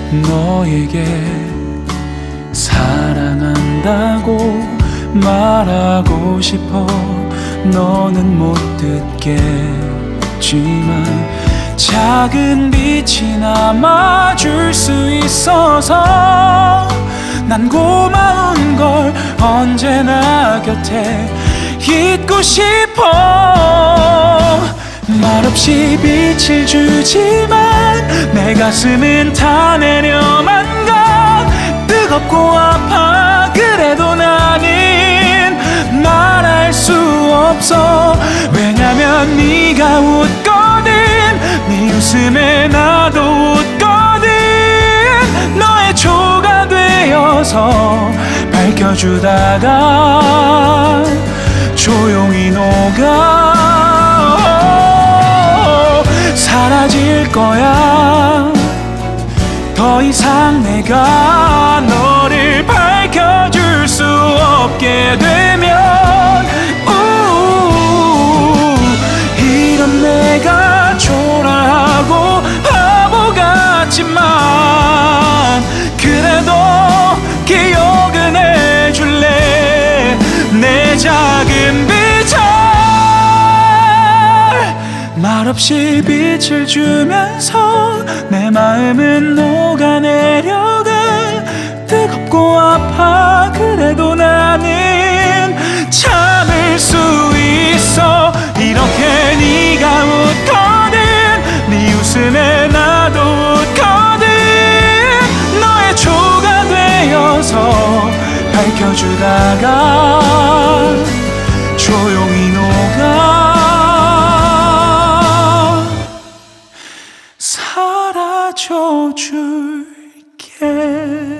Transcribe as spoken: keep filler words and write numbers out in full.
너에게 사랑한다고 말하고 싶어. 너는 못 듣겠지만 작은 빛이나마 줄 수 있어서 난 고마운 걸 언제나 곁에 있고 싶어. 말없이 빛을 주지만 내 가슴은 타내려만 가. 뜨겁고 아파 그래도 나는 말할 수 없어. 왜냐면 네가 웃거든. 네 웃음에 나도 웃거든. 너의 조가 되어서 밝혀주다가 조용히 녹아 사라질 거야. 더 이상 내가 너를 밝혀줄 수 없게 되면 우 이런 내가 초라하고 바보 같지만 그래도 기억은 해줄래. 내 작은 빛을 말없이 빛을 주면서 내 마음은 녹아내려가. 뜨겁고 아파 그래도 나는 참을 수 있어. 이렇게 네가 웃거든. 네 웃음에 나도 웃거든. 너의 조가 되어서 밝혀주다가 조용히 녹아 사라져 줄게.